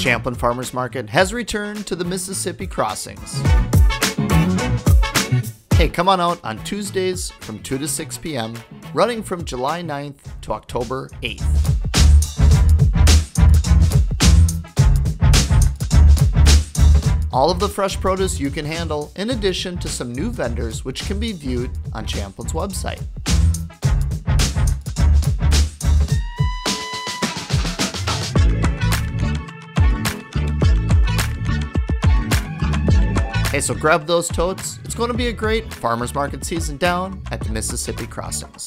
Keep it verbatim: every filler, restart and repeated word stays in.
Champlin Farmers Market has returned to the Mississippi Crossings. Hey, come on out on Tuesdays from two to six p m, running from July ninth to October eighth. All of the fresh produce you can handle, in addition to some new vendors which can be viewed on Champlin's website. Hey, so grab those totes. It's going to be a great farmers market season down at the Mississippi Crossings.